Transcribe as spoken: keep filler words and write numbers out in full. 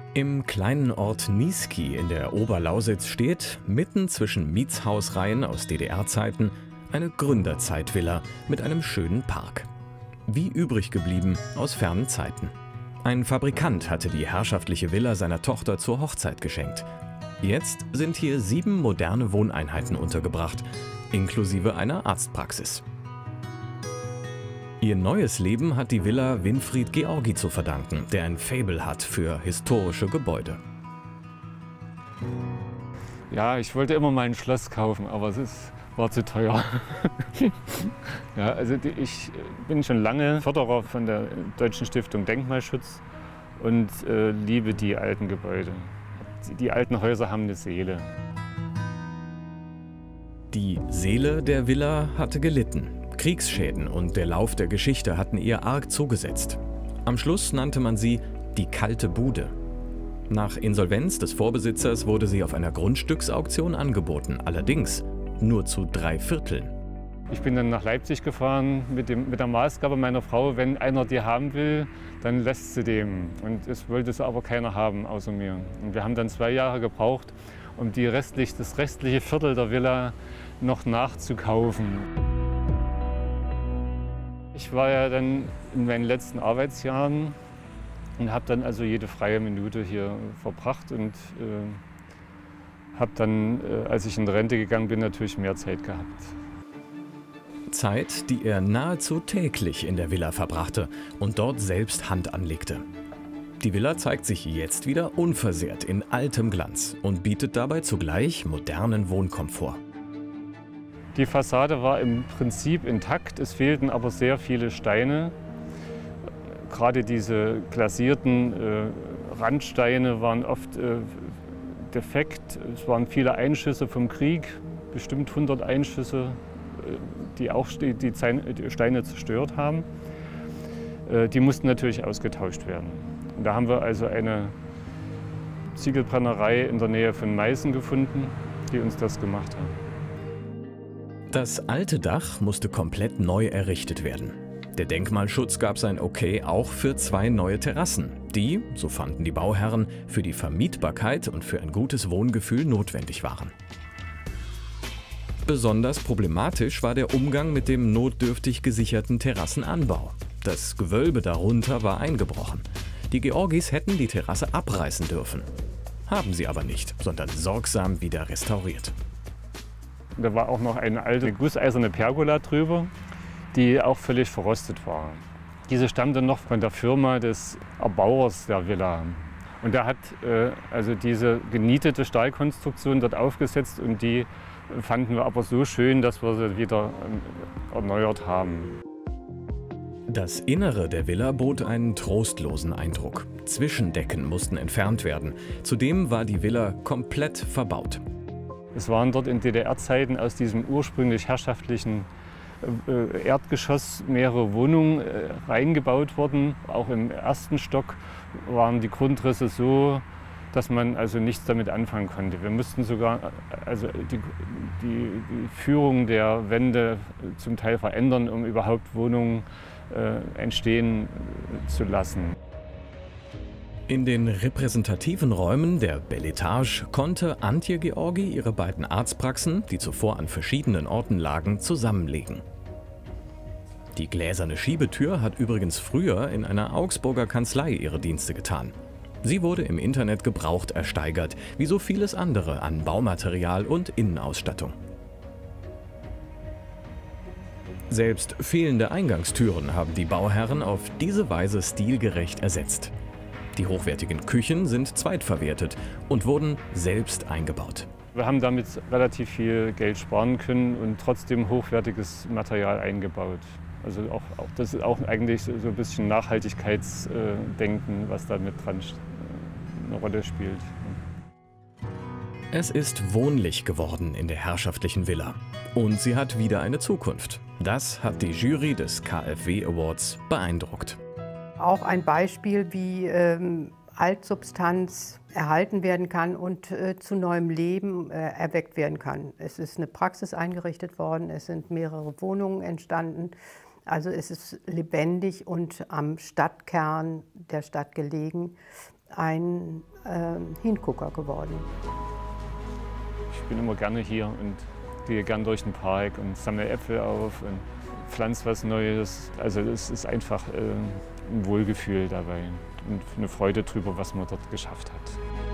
Im kleinen Ort Niesky in der Oberlausitz steht, mitten zwischen Mietshausreihen aus D D R-Zeiten, eine Gründerzeitvilla mit einem schönen Park. Wie übrig geblieben aus fernen Zeiten. Ein Fabrikant hatte die herrschaftliche Villa seiner Tochter zur Hochzeit geschenkt. Jetzt sind hier sieben moderne Wohneinheiten untergebracht, inklusive einer Arztpraxis. Ihr neues Leben hat die Villa Winfried Georgi zu verdanken, der ein Faible hat für historische Gebäude. Ja, ich wollte immer mal ein Schloss kaufen, aber es ist, war zu teuer. Ja, also die, ich bin schon lange Förderer von der Deutschen Stiftung Denkmalschutz und äh, liebe die alten Gebäude. Die, die alten Häuser haben eine Seele. Die Seele der Villa hatte gelitten. Kriegsschäden und der Lauf der Geschichte hatten ihr arg zugesetzt. Am Schluss nannte man sie die kalte Bude. Nach Insolvenz des Vorbesitzers wurde sie auf einer Grundstücksauktion angeboten, allerdings nur zu drei Vierteln. Ich bin dann nach Leipzig gefahren mit, dem, mit der Maßgabe meiner Frau, wenn einer die haben will, dann lässt sie dem. Und es wollte es aber keiner haben, außer mir. Und wir haben dann zwei Jahre gebraucht, um die restlich, das restliche Viertel der Villa noch nachzukaufen. Ich war ja dann in meinen letzten Arbeitsjahren und habe dann also jede freie Minute hier verbracht und äh, habe dann, äh, als ich in Rente gegangen bin, natürlich mehr Zeit gehabt. Zeit, die er nahezu täglich in der Villa verbrachte und dort selbst Hand anlegte. Die Villa zeigt sich jetzt wieder unversehrt in altem Glanz und bietet dabei zugleich modernen Wohnkomfort. Die Fassade war im Prinzip intakt, es fehlten aber sehr viele Steine. Gerade diese glasierten äh, Randsteine waren oft äh, defekt. Es waren viele Einschüsse vom Krieg, bestimmt hundert Einschüsse, äh, die auch die, die Steine zerstört haben. Äh, die mussten natürlich ausgetauscht werden. Und da haben wir also eine Ziegelbrennerei in der Nähe von Meißen gefunden, die uns das gemacht haben. Das alte Dach musste komplett neu errichtet werden. Der Denkmalschutz gab sein Okay auch für zwei neue Terrassen, die, so fanden die Bauherren, für die Vermietbarkeit und für ein gutes Wohngefühl notwendig waren. Besonders problematisch war der Umgang mit dem notdürftig gesicherten Terrassenanbau. Das Gewölbe darunter war eingebrochen. Die Georgis hätten die Terrasse abreißen dürfen. Haben sie aber nicht, sondern sorgsam wieder restauriert. Da war auch noch eine alte gusseiserne Pergola drüber, die auch völlig verrostet war. Diese stammte noch von der Firma des Erbauers der Villa. Und der hat äh, also diese genietete Stahlkonstruktion dort aufgesetzt und die fanden wir aber so schön, dass wir sie wieder äh, erneuert haben. Das Innere der Villa bot einen trostlosen Eindruck. Zwischendecken mussten entfernt werden. Zudem war die Villa komplett verbaut. Es waren dort in D D R-Zeiten aus diesem ursprünglich herrschaftlichen äh, Erdgeschoss mehrere Wohnungen äh, reingebaut worden. Auch im ersten Stock waren die Grundrisse so, dass man also nichts damit anfangen konnte. Wir mussten sogar also die, die, die Führung der Wände zum Teil verändern, um überhaupt Wohnungen äh, entstehen zu lassen. In den repräsentativen Räumen der Belle Etage konnte Antje Georgi ihre beiden Arztpraxen, die zuvor an verschiedenen Orten lagen, zusammenlegen. Die gläserne Schiebetür hat übrigens früher in einer Augsburger Kanzlei ihre Dienste getan. Sie wurde im Internet gebraucht ersteigert, wie so vieles andere an Baumaterial und Innenausstattung. Selbst fehlende Eingangstüren haben die Bauherren auf diese Weise stilgerecht ersetzt. Die hochwertigen Küchen sind zweitverwertet und wurden selbst eingebaut. Wir haben damit relativ viel Geld sparen können und trotzdem hochwertiges Material eingebaut. Also auch, auch, das ist auch eigentlich so ein bisschen Nachhaltigkeitsdenken, was da mit dran eine Rolle spielt. Es ist wohnlich geworden in der herrschaftlichen Villa. Und sie hat wieder eine Zukunft. Das hat die Jury des K f W Awards beeindruckt. Auch ein Beispiel, wie ähm, Altsubstanz erhalten werden kann und äh, zu neuem Leben äh, erweckt werden kann. Es ist eine Praxis eingerichtet worden, es sind mehrere Wohnungen entstanden. Also es ist lebendig und am Stadtkern der Stadt gelegen. ein äh, Hingucker geworden. Ich bin immer gerne hier und gehe gern durch den Park und sammle Äpfel auf und pflanze was Neues. Also es ist einfach äh, ein Wohlgefühl dabei und eine Freude drüber, was man dort geschafft hat.